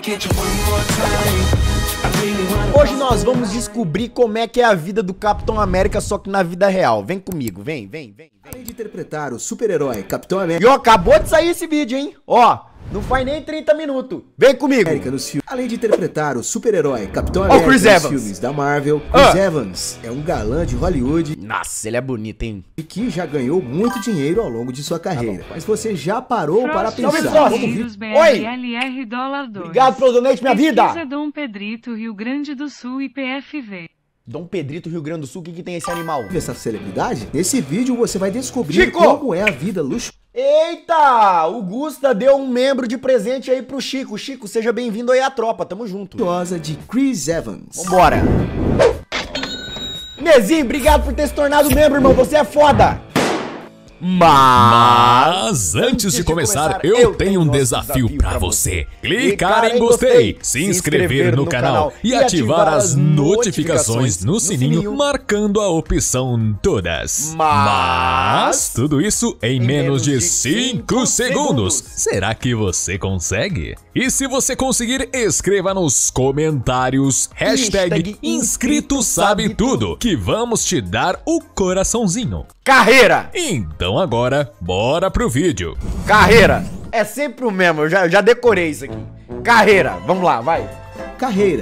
Hoje nós vamos descobrir como é que é a vida do Capitão América, só que na vida real. Vem comigo, vem. Além de interpretar o super-herói Capitão América... E ó, acabou de sair esse vídeo, hein? Ó, não faz nem 30 minutos. Vem comigo. Além de interpretar o super-herói Capitão Ó, Chris América nos Evans. filmes da Marvel, Chris Evans é um galã de Hollywood Nossa, ele é bonito, hein? e que já ganhou muito dinheiro ao longo de sua carreira. Mas você já parou para Salve, pensar Frost. como Oi. BRLR $2. Obrigado pelo donate, minha vida. Pesquisa Dom Pedrito, Rio Grande do Sul e PFV. Dom Pedrito, Rio Grande do Sul, o que tem esse animal? vive essa celebridade? Nesse vídeo você vai descobrir Chico! como é a vida luxuosa Eita! O Gusta deu um membro de presente aí pro Chico. Chico, seja bem-vindo aí à tropa, tamo junto. de Chris Evans. Vambora. Nezinho, obrigado por ter se tornado membro, irmão. Você é foda. Mas antes de começar, eu tenho um desafio pra você. Clicar em gostei, se inscrever no canal e ativar as notificações no sininho, marcando a opção todas. Mas tudo isso em menos de 5 segundos. Será que você consegue? E se você conseguir, escreva nos comentários hashtag inscrito sabe tudo, que vamos te dar o coraçãozinho. Carreira. Então agora, bora pro vídeo. Carreira. É sempre o mesmo, eu já decorei isso aqui. Carreira. Vamos lá, vai. Carreira.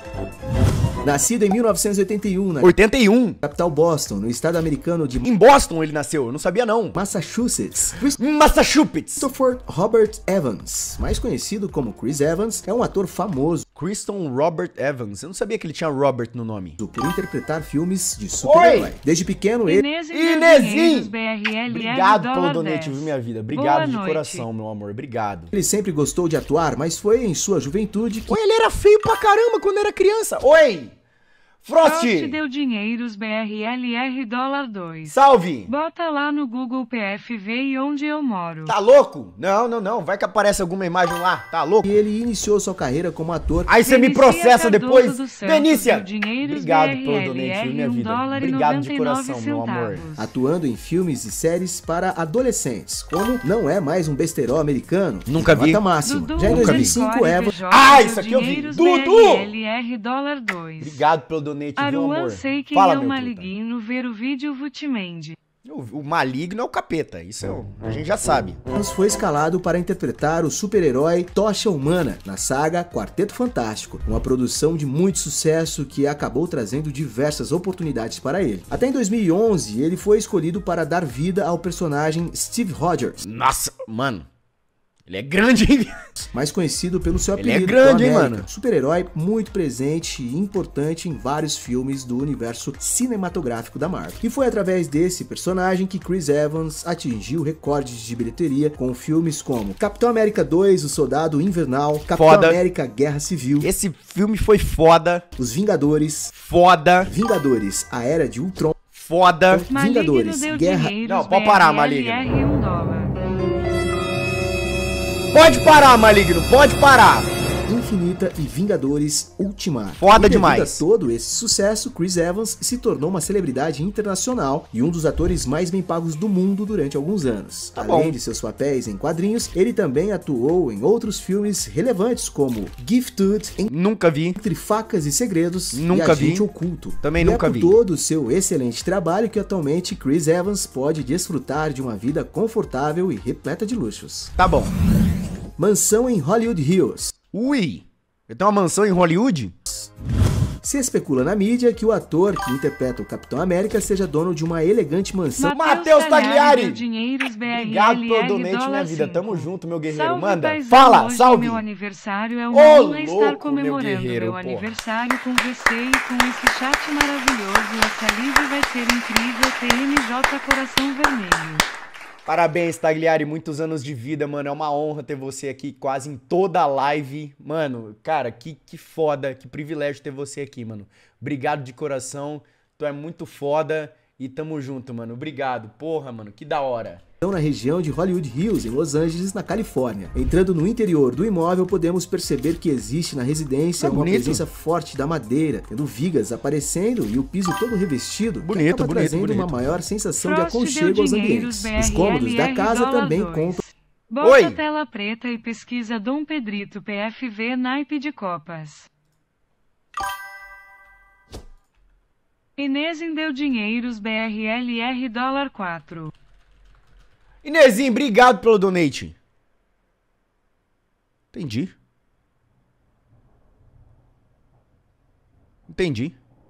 Nascido em 1981 na 81. capital Boston, no estado americano de Em Boston ele nasceu, eu não sabia não. Massachusetts. Massachusetts. Christopher Robert Evans, mais conhecido como Chris Evans, é um ator famoso Christian Robert Evans. Eu não sabia que ele tinha Robert no nome. por interpretar filmes de super-herói. Desde pequeno, ele Inezinho. BRLR Obrigado pelo $10. donate, viu, minha vida? Obrigado Boa de noite. coração, meu amor. Obrigado. sempre gostou de atuar, mas foi em sua juventude que Oi, ele era feio pra caramba quando era criança. Oi! Frost! Frost deu dinheiros BRLR $2. Salve! Bota lá no Google PFV e onde eu moro. Tá louco? Não. Vai que aparece alguma imagem lá. Tá louco? ele iniciou sua carreira como ator. Aí você me Benícia processa Cardoso depois. dos Santos Benícia! deu dinheiros Obrigado pelo BRLR, donate, viu, minha vida? $1,99. Obrigado de coração, meu amor. Atuando em filmes e séries para adolescentes, como Não É Mais um Besterol Americano. Nunca vi. Nota máxima. Dudu Já em Nunca vi. 2005, Eva Ah, isso aqui eu vi. Dudu! BRLR $2. Obrigado pelo donate, viu, Aruan amor? sei quem Fala, é o meu maligno ver o vídeo Vutimende. truta. O maligno é o capeta. Isso a gente já sabe. foi escalado para interpretar o super-herói Tocha Humana na saga Quarteto Fantástico, uma produção de muito sucesso que acabou trazendo diversas oportunidades para ele. Até em 2011, ele foi escolhido para dar vida ao personagem Steve Rogers, Nossa, mano. Ele é grande, hein? mais conhecido pelo seu Ele é apelido grande, Capitão hein, América. mano? Super-herói muito presente e importante em vários filmes do universo cinematográfico da Marvel. E foi através desse personagem que Chris Evans atingiu recordes de bilheteria com filmes como Capitão América 2, O Soldado Invernal, Capitão Foda. América Guerra Civil, Esse filme foi foda. Os Vingadores, Foda. A Era de Ultron, Foda. Maligno Vingadores, deu Guerra... dinheiros Não, pode parar, Maligno. BRLR $1. Pode parar, maligno. Pode parar. Infinita e Vingadores Ultimato. Foda E devido demais. a todo esse sucesso, Chris Evans se tornou uma celebridade internacional e um dos atores mais bem pagos do mundo durante alguns anos. Além bom. de seus papéis em quadrinhos, ele também atuou em outros filmes relevantes como Gifted, Nunca vi. Entre Facas e Segredos Nunca e Agente vi. Oculto. Também e nunca é por vi. todo o seu excelente trabalho que atualmente Chris Evans pode desfrutar de uma vida confortável e repleta de luxos. Tá bom. Mansão em Hollywood Hills. Ui. Eu tenho uma mansão em Hollywood? Se especula na mídia que o ator que interpreta o Capitão América seja dono de uma elegante mansão. Matheus Tagliari. deu dinheiros Obrigado pelo BRLR donate, minha vida. $5. Tamo junto, meu guerreiro. Salve, Manda. paizão. Fala, Hoje salve. Meu aniversário é Ô, uma honra estar louco, comemorando meu guerreiro, meu porra. aniversário com você e com esse chat maravilhoso. Essa live vai ser incrível. TMJ Coração Vermelho. Parabéns, Tagliari, muitos anos de vida, mano, é uma honra ter você aqui quase em toda a live. Mano, cara, que foda, que privilégio ter você aqui, mano. Obrigado de coração, tu é muito foda e tamo junto, mano. Obrigado, porra, mano, que da hora. Na região de Hollywood Hills, em Los Angeles, na Califórnia. Entrando no interior do imóvel, podemos perceber que existe na residência uma bonito. presença forte da madeira, tendo vigas aparecendo e o piso todo revestido, que Bonito, acaba bonito, trazendo bonito. uma maior sensação de Frost deu aconchego aos dinheiros ambientes. Os cômodos da casa BRLR também $2. contam Bota Oi. tela preta e pesquisa Dom Pedrito PFV naipe de copas. Inesim deu dinheiros BRLR $4. Inezinho, obrigado pelo donate. Entendi. Entendi.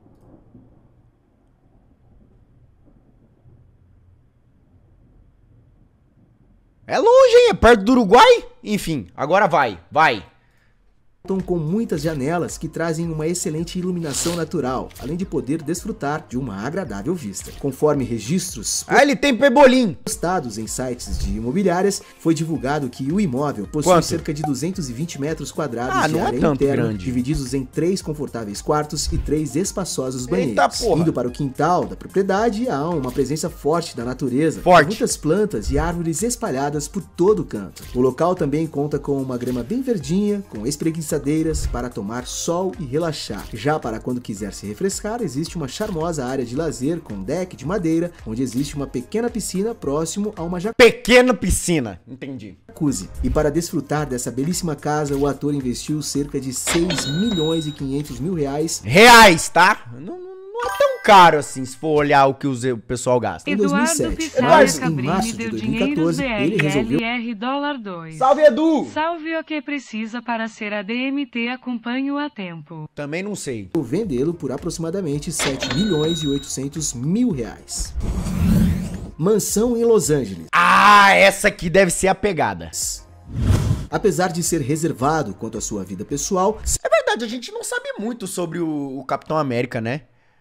É longe, hein? É perto do Uruguai? Enfim, agora vai. Com muitas janelas que trazem uma excelente iluminação natural, além de poder desfrutar de uma agradável vista. Conforme registros Ah, ele tem pebolim. postados em sites de imobiliárias, foi divulgado que o imóvel possui Quanto? cerca de 220 metros quadrados Ah, de não é área tanto interna, grande. divididos em 3 confortáveis quartos e 3 espaçosos banheiros. Eita, porra. Indo para o quintal da propriedade, há uma presença forte da natureza, Forte. com muitas plantas e árvores espalhadas por todo o canto. O local também conta com uma grama bem verdinha, com espreguiçadeiras para tomar sol e relaxar. Já para quando quiser se refrescar, existe uma charmosa área de lazer com deck de madeira, onde existe uma pequena piscina próximo a uma Pequena piscina. Entendi. jacuzzi. E para desfrutar dessa belíssima casa, o ator investiu cerca de 6.500.000 reais Reais, tá? Não é tão caro assim, se for olhar o que o pessoal gasta. em Eduardo 2007. Pissaia Mas em Cabrini março de deu dinheiros 2014, ele resolveu BRLR $2. Salve, Edu! Salve o que precisa para ser ADMT, acompanho a tempo. Também não sei. vendê-lo por aproximadamente 7.800.000 reais. Mansão em Los Angeles. Ah, essa aqui deve ser a pegada. Apesar de ser reservado quanto à sua vida pessoal, É verdade, a gente não sabe muito sobre o Capitão América, né?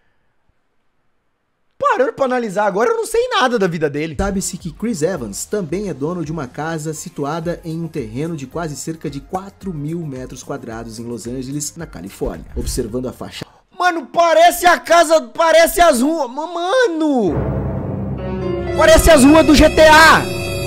Parando pra analisar agora, eu não sei nada da vida dele. sabe-se que Chris Evans também é dono de uma casa situada em um terreno de quase cerca de 4.000 metros quadrados em Los Angeles, na Califórnia. Observando a fachada Mano, parece a casa, parece as ruas. Mano! Parece as ruas do GTA!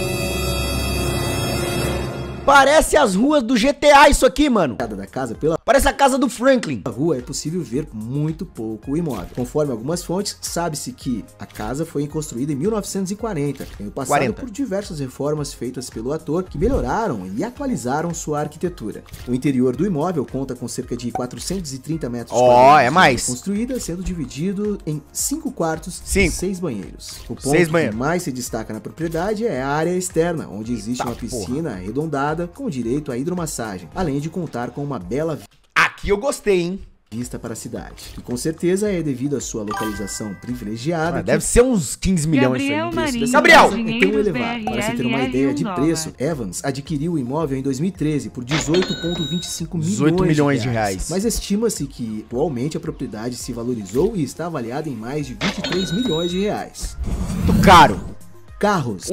Parece as ruas do GTA isso aqui, mano. da casa pela Parece a casa do Franklin. rua é possível ver muito pouco o imóvel. Conforme algumas fontes, sabe-se que a casa foi construída em 1940, tendo passado 40. por diversas reformas feitas pelo ator que melhoraram e atualizaram sua arquitetura. O interior do imóvel conta com cerca de 430 metros quadrados é de mais. área construída, sendo dividido em 5 quartos e Cinco. 6 banheiros. O ponto 6 que banheiros. mais se destaca na propriedade é a área externa, onde existe Eita uma piscina arredondada com direito à hidromassagem, além de contar com uma bela Aqui eu gostei, hein? vista para a cidade. E com certeza é devido à sua localização privilegiada. Deve ser uns 15 milhões isso Gabriel aí. Marinho Gabriel! É tão dinheiros elevado. Para se ter uma BRLR ideia de $1. preço, Evans adquiriu o imóvel em 2013 por 18,25 18 milhões de reais. Mas estima-se que atualmente a propriedade se valorizou e está avaliada em mais de 23 milhões de reais. Muito caro. Carros.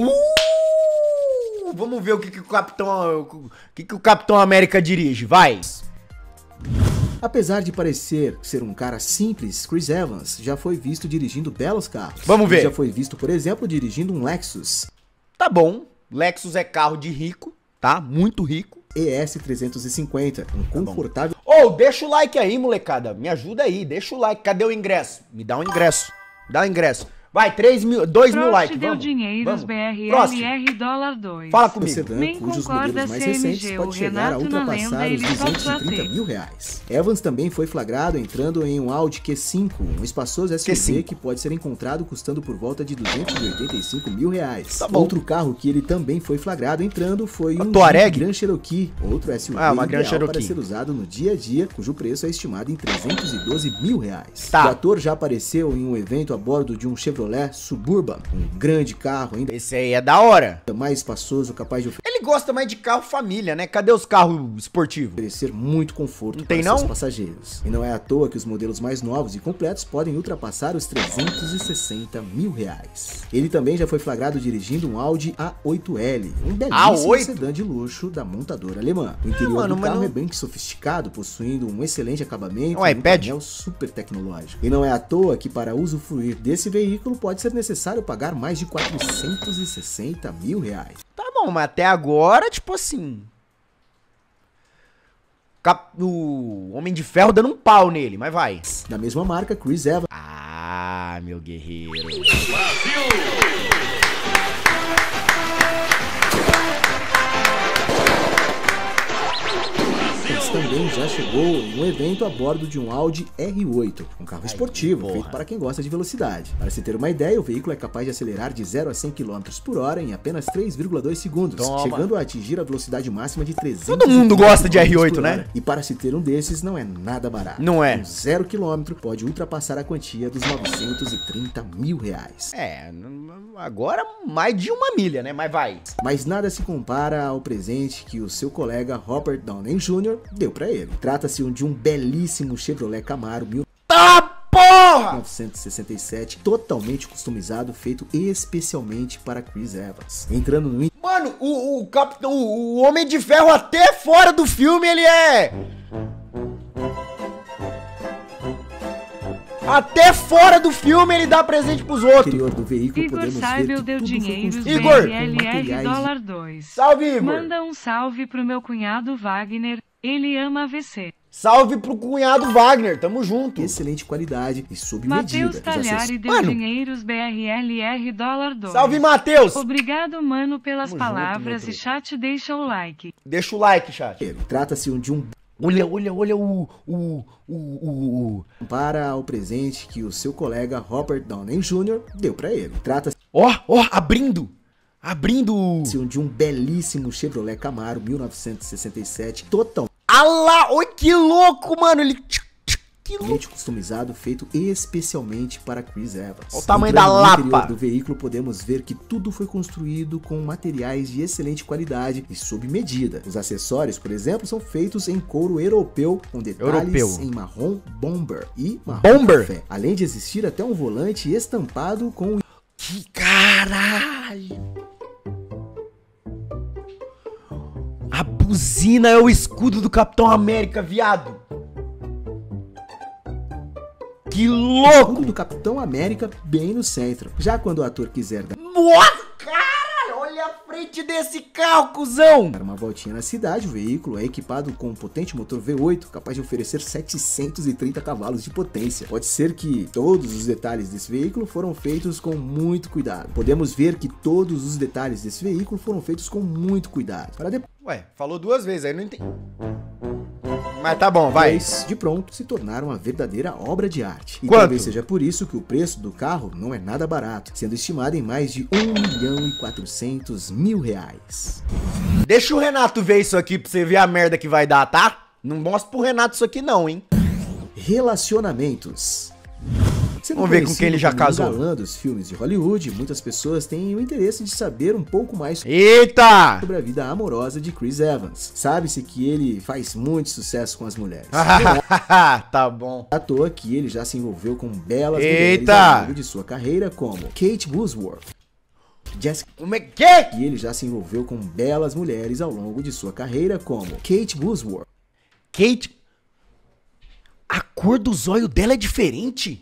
Vamos ver o que o Capitão América dirige, vai. Apesar de parecer ser um cara simples, Chris Evans já foi visto dirigindo belos carros. Vamos ver. Ele já foi visto, por exemplo, dirigindo um Lexus Tá bom, Lexus é carro de rico, tá? Muito rico. ES 350, um confortável Ô, deixa o like aí, molecada. Me ajuda aí, deixa o like. Cadê o ingresso? Me dá um ingresso. Dá um ingresso. Vai, 2 mil Prost likes, deu vamos. dinheiros Prost, BRLR $2. fala o comigo. sedã, Nem cujos concorda modelos mais CMG, recentes pode o chegar a Renato na ultrapassar lenda, os ele só 230 plateia. mil reais. Evans também foi flagrado entrando em um Audi Q5, um espaçoso SUV Q5. que pode ser encontrado custando por volta de 285 mil reais. Tá bom. Outro carro que ele também foi flagrado entrando foi um Touareg? Jeep Grand Cherokee, outro SUV Ah, uma Grand ideal para Cherokee. ser usado no dia a dia, cujo preço é estimado em 312 mil reais. Tá. O ator já apareceu em um evento a bordo de um Chevrolet Suburban, um grande carro ainda Esse aí é da hora. mais espaçoso, capaz de Ele gosta mais de carro família, né? Cadê os carros esportivos? oferecer muito conforto Não tem, para seus não? passageiros. E não é à toa que os modelos mais novos e completos podem ultrapassar os 360 mil reais. Ele também já foi flagrado dirigindo um Audi A8L, um belíssimo A8? sedã de luxo da montadora alemã. O interior mano, do mas carro não- é bem sofisticado, possuindo um excelente acabamento Um e iPad? painel super tecnológico. E não é à toa que para usufruir desse veículo pode ser necessário pagar mais de 460 mil reais. Tá bom, mas até agora, tipo assim... O Homem de Ferro dando um pau nele, mas vai. Da mesma marca, Chris Evans Ah, meu guerreiro. também já chegou em um evento a bordo de um Audi R8, um carro esportivo feito para quem gosta de velocidade. Para se ter uma ideia, o veículo é capaz de acelerar de 0 a 100 km por hora em apenas 3,2 segundos, chegando a atingir a velocidade máxima de 300 km. Todo mundo gosta de R8, né? E para se ter um desses não é nada barato. Não é. Com 0 km pode ultrapassar a quantia dos R$930 mil. É, agora mais de 1 milha, né? Mas vai. Mas nada se compara ao presente que o seu colega Robert Downey Jr. deu pra ele. Trata-se de um belíssimo Chevrolet Camaro 1967, totalmente customizado, feito especialmente para Chris Evans. Entrando no... Mano, o Homem de Ferro até fora do filme ele é... Até fora do filme ele dá presente pros outros. Interior do veículo, Igor Saibel deu dinheiros Igor, BRLR $2. Salve, Igor. Manda um salve pro meu cunhado Wagner, ele ama AVC. Salve pro cunhado Wagner, tamo junto. Excelente qualidade e sob medida. Matheus Talhari deu dinheiros BRLR $2. Salve, Matheus. Obrigado, mano, pelas Tamo palavras junto, e chat, deixa o like. Deixa o like, chat. Trata-se de um... Olha Para o presente que o seu colega Robert Downey Jr. deu pra ele. Trata-se... abrindo de um belíssimo Chevrolet Camaro 1967, totalmente oi, que louco, mano. Ele... Que louco. Customizado, feito especialmente para Chris Evans. Olha o tamanho da lapa. No interior do veículo podemos ver que tudo foi construído com materiais de excelente qualidade e sob medida. Os acessórios, por exemplo, são feitos em couro europeu, com detalhes em marrom bomber e marrom café. Além de existir até um volante estampado com... Que caralho! A buzina é o escudo do Capitão América, viado. Que louco! Do Capitão América bem no centro. Já quando o ator quiser dar... Nossa, caralho! Olha a frente desse carro, cuzão! Para uma voltinha na cidade, o veículo é equipado com um potente motor V8, capaz de oferecer 730 cavalos de potência. Pode ser que todos os detalhes desse veículo foram feitos com muito cuidado. Podemos ver que todos os detalhes desse veículo foram feitos com muito cuidado. Para depois... Ué, falou 2 vezes, aí não entendi. Mas tá bom, vai. De pronto, se tornaram uma verdadeira obra de arte. E quanto? Talvez seja por isso que o preço do carro não é nada barato, sendo estimado em mais de R$1.400.000. Deixa o Renato ver isso aqui pra você ver a merda que vai dar, tá? Não mostra pro Renato isso aqui não, hein? Relacionamentos. Vamos ver com quem ele já casou. Galã dos filmes de Hollywood, muitas pessoas têm o interesse de saber um pouco mais sobre a vida amorosa de Chris Evans. Sabe-se que ele faz muito sucesso com as mulheres. Tá bom. À toa que ele já se envolveu com belas mulheres ao longo de sua carreira, como Kate Bosworth, Jessica... Como é que é? E ele já se envolveu com belas mulheres ao longo de sua carreira, como Kate Bosworth. Kate... A cor do zóio dela é diferente?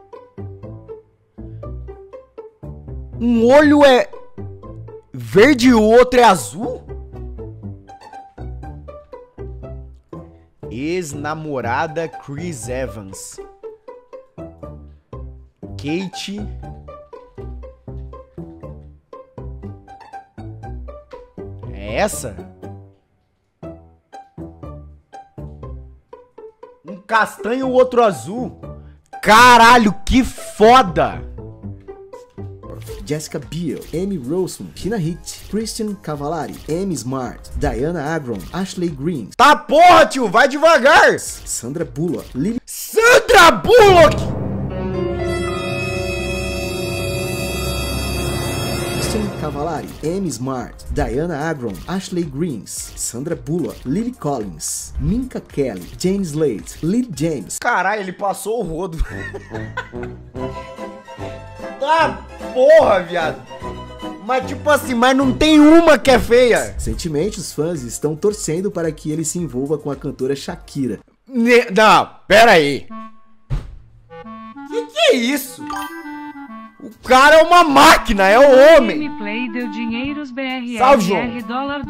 Um olho é verde e o outro é azul? Ex-namorada Chris Evans. Kate... É essa? Um castanho e o outro azul. Caralho, que foda! Jessica Biel, Amy Rossum, Tina Hitt, Christian Cavallari, Amy Smart, Diana Agron, Ashley Greene. Tá porra, tio, vai devagar! Sandra Bullock, Lily... Sandra Bullock! Christian Cavallari, Amy Smart, Diana Agron, Ashley Greene, Sandra Bullock, Lily Collins, Minka Kelly, Jane Slade, Lily James. Caralho, ele passou o rodo. Tá porra, viado. Mas tipo assim, mas não tem uma que é feia. Recentemente, os fãs estão torcendo para que ele se envolva com a cantora Shakira. Não, pera aí. Que é isso? O cara é uma máquina, é o homem. Gameplay deu dinheiros Salve, BRLR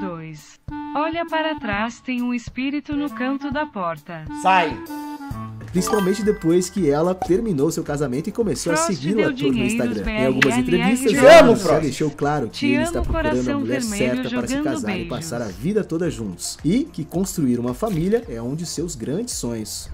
$2. Olha para trás, tem um espírito no canto da porta. Sai. principalmente depois que ela terminou seu casamento e começou a seguir o ator no Instagram. Em algumas entrevistas, Evans já deixou claro que ele está procurando a mulher certa para se casar e passar a vida toda juntos, e que construir uma família é um de seus grandes sonhos.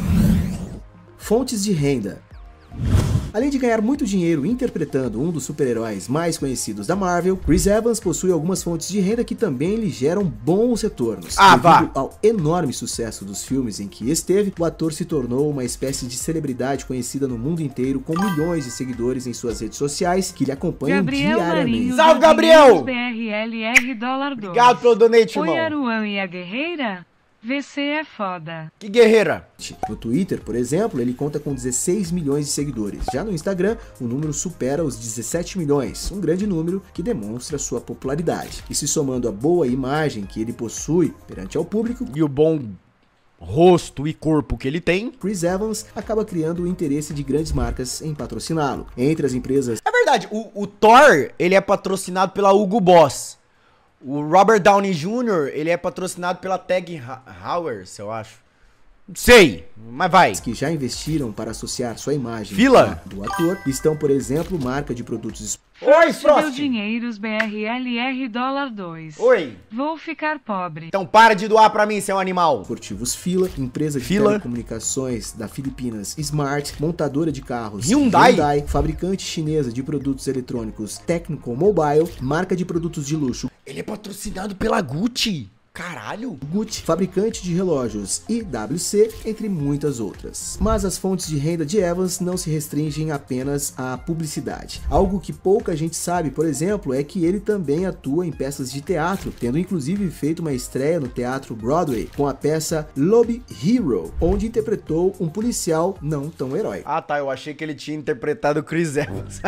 Fontes de renda. Além de ganhar muito dinheiro interpretando um dos super-heróis mais conhecidos da Marvel, Chris Evans possui algumas fontes de renda que também lhe geram bons retornos. Devido ao enorme sucesso dos filmes em que esteve, o ator se tornou uma espécie de celebridade conhecida no mundo inteiro, com milhões de seguidores em suas redes sociais que lhe acompanham diariamente. Salve, Gabriel! $2. Obrigado pelo donate, irmão. Oi, Aruan e a guerreira? VC é foda. Que guerreira! No Twitter, por exemplo, ele conta com 16 milhões de seguidores. Já no Instagram, o número supera os 17 milhões, um grande número que demonstra sua popularidade. E se somando a boa imagem que ele possui perante ao público e o bom rosto e corpo que ele tem, Chris Evans acaba criando o interesse de grandes marcas em patrociná-lo. Entre as empresas... É verdade, o Thor, ele é patrocinado pela Hugo Boss. O Robert Downey Jr., ele é patrocinado pela Tag Heuer, eu acho. Não sei, mas vai. Que já investiram para associar sua imagem do ator estão, por exemplo, marca de produtos... Oi, Frost! Dinheiros BRLR $2. Oi. Vou ficar pobre. Então para de doar pra mim, seu animal. Esportivos Fila, empresa de telecomunicações da Filipinas Smart, montadora de carros Hyundai, fabricante chinesa de produtos eletrônicos Technical Mobile, marca de produtos de luxo. Ele é patrocinado pela Gucci. Caralho! Gucci, fabricante de relógios IWC, entre muitas outras. Mas as fontes de renda de Evans não se restringem apenas à publicidade. Algo que pouca gente sabe, por exemplo, é que ele também atua em peças de teatro, tendo inclusive feito uma estreia no Teatro Broadway com a peça Lobby Hero, onde interpretou um policial não tão heróico. Ah tá, eu achei que ele tinha interpretado o Chris Evans.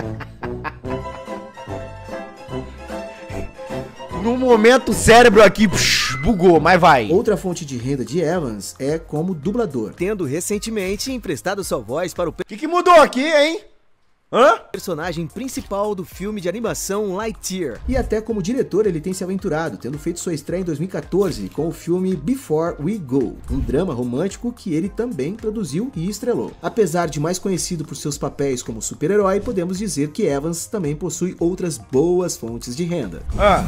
No momento o cérebro aqui bugou, mas vai. Outra fonte de renda de Evans é como dublador, tendo recentemente emprestado sua voz para o... Que mudou aqui, hein? Personagem principal do filme de animação Lightyear. E até como diretor ele tem se aventurado, tendo feito sua estreia em 2014 com o filme Before We Go, um drama romântico que ele também produziu e estrelou. Apesar de mais conhecido por seus papéis como super-herói, podemos dizer que Evans também possui outras boas fontes de renda.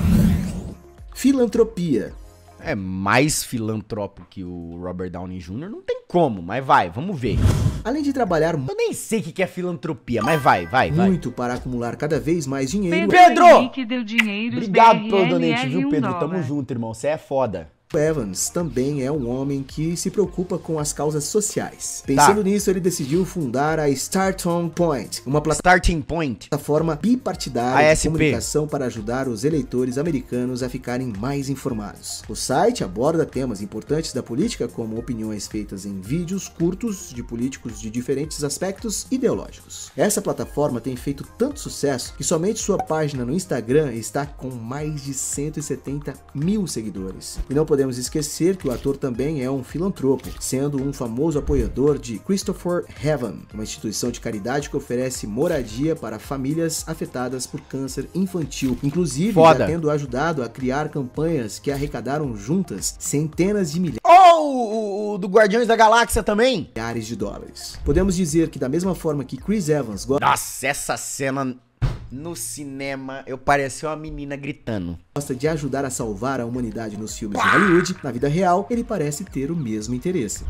Filantropia. É mais filantrópico que o Robert Downey Jr., não tem como, mas vai, vamos ver. Além de trabalhar... Eu nem sei o que é filantropia, mas vai. Muito para acumular cada vez mais dinheiro. Pedro! Deu Obrigado pelo donate, viu, Pedro? Tamo junto, irmão, você é foda. Evans também é um homem que se preocupa com as causas sociais. Pensando nisso, ele decidiu fundar a Starting Point, uma plataforma bipartidária de comunicação para ajudar os eleitores americanos a ficarem mais informados. O site aborda temas importantes da política, como opiniões feitas em vídeos curtos de políticos de diferentes aspectos ideológicos. Essa plataforma tem feito tanto sucesso que somente sua página no Instagram está com mais de 170 mil seguidores. E não podemos esquecer que o ator também é um filantropo, sendo um famoso apoiador de Christopher Heaven, uma instituição de caridade que oferece moradia para famílias afetadas por câncer infantil, inclusive já tendo ajudado a criar campanhas que arrecadaram juntas centenas de milhares. O do Guardiões da Galáxia também? Milhares de dólares. Podemos dizer que da mesma forma que Chris Evans gosta... Nossa, essa cena... No cinema, eu parecia uma menina gritando. Gosta de ajudar a salvar a humanidade nos filmes de Hollywood. Na vida real, ele parece ter o mesmo interesse.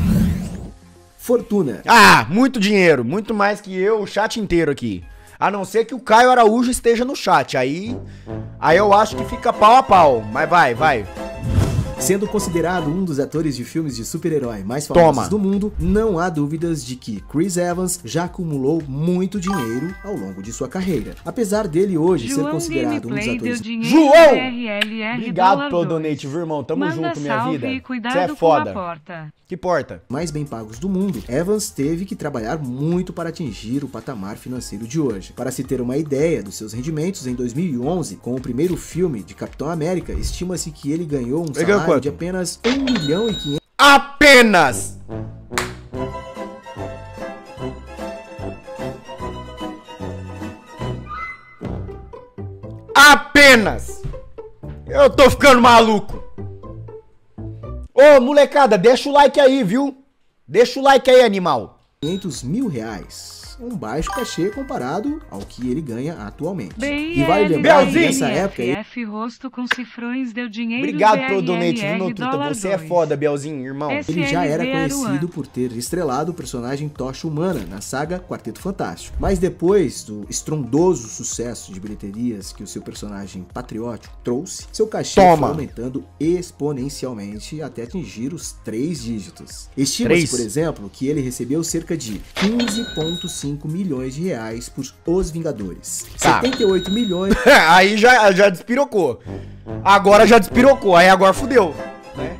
Fortuna. Muito dinheiro. Muito mais que eu, o chat inteiro aqui. A não ser que o Caio Araújo esteja no chat. Aí eu acho que fica pau a pau. Mas vai. Sendo considerado um dos atores de filmes de super-herói mais famosos do mundo, não há dúvidas de que Chris Evans já acumulou muito dinheiro ao longo de sua carreira. Apesar dele hoje ser considerado um dos atores... João! Obrigado pelo donate, viu, irmão? Tamo junto, minha vida. Você é foda. Que porta? Mais bem pagos do mundo, Evans teve que trabalhar muito para atingir o patamar financeiro de hoje. Para se ter uma ideia dos seus rendimentos, em 2011, com o primeiro filme de Capitão América, estima-se que ele ganhou um salário de apenas 1,5 milhão. Apenas! Apenas! Eu tô ficando maluco! Ô, molecada, deixa o like aí, viu? Deixa o like aí, animal. R$500 mil. Um baixo cachê comparado ao que ele ganha atualmente. E vale lembrar que Belzinho. nessa época... rosto com cifrões deu dinheiro. Obrigado pelo donate, viu, meu truta? Você é foda, Bielzinho, irmão. Ele já era conhecido por ter estrelado o personagem Tocha Humana na saga Quarteto Fantástico. Mas depois do estrondoso sucesso de bilheterias que o seu personagem patriótico trouxe, seu cachê foi aumentando exponencialmente até atingir os 3 dígitos. Estima-se, por exemplo, que ele recebeu cerca de 15,5 milhões de reais por Os Vingadores. 78 milhões... Aí já despirocou. Agora já despirocou. Aí agora fudeu, né?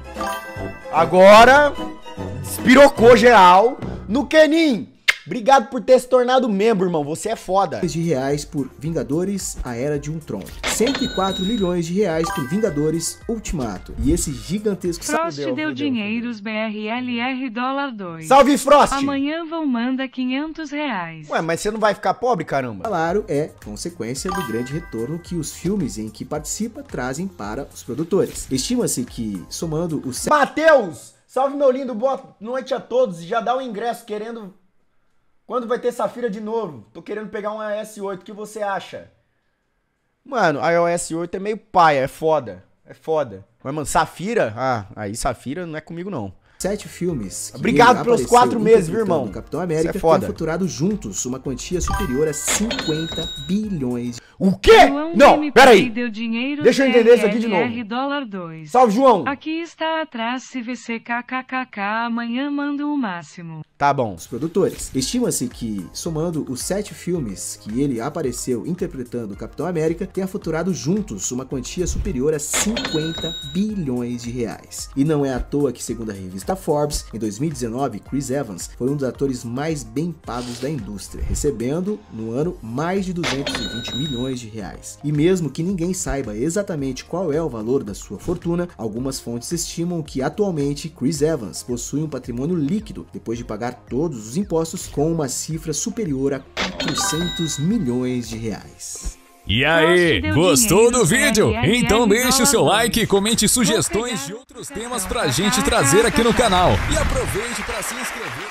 Agora despirocou geral. No Kenin, obrigado por ter se tornado membro, irmão. Você é foda. De reais por Vingadores, A Era de Ultron. 104 milhões de reais por Vingadores Ultimato. E esse gigantesco... Frost deu dinheiros BRLR $2. Salve, Frost! Amanhã vão manda R$500. Ué, mas você não vai ficar pobre, caramba? Claro, é consequência do grande retorno que os filmes em que participa trazem para os produtores. Estima-se que, somando os... Matheus! Salve, meu lindo. Boa noite a todos. Já dá o ingresso querendo... Quando vai ter Safira de novo? Tô querendo pegar um iOS 8. O que você acha? Mano, a iOS 8 é meio paia, é foda. É foda. Mas, mano, Safira? Ah, aí Safira não é comigo, não. 7 filmes. Obrigado pelos 4 meses, viu, irmão? O Capitão América é foda. tem faturado juntos uma quantia superior a 50 bilhões. O quê? Não, peraí. Deixa eu entender isso aqui de novo. $2. Salve, João. Aqui está atrás se VCKKKK, amanhã manda o máximo. Tá bom. Os produtores. Estima-se que, somando os 7 filmes que ele apareceu interpretando o Capitão América, tenha faturado juntos uma quantia superior a 50 bilhões de reais. E não é à toa que, segundo a revista Forbes, em 2019, Chris Evans foi um dos atores mais bem pagos da indústria, recebendo, no ano, mais de 220 milhões de reais. E mesmo que ninguém saiba exatamente qual é o valor da sua fortuna, algumas fontes estimam que, atualmente, Chris Evans possui um patrimônio líquido, depois de pagar todos os impostos, com uma cifra superior a 400 milhões de reais. E aí, gostou do vídeo? Então deixe o seu like e comente sugestões de outros temas pra gente trazer aqui no canal. E aproveite pra se inscrever.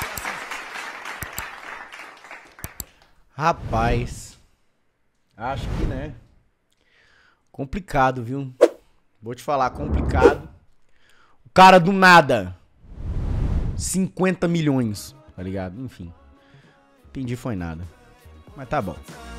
Rapaz, acho que, né, complicado, viu? Vou te falar, complicado. O cara do nada, 50 milhões, tá ligado? Enfim, entendi foi nada, mas tá bom.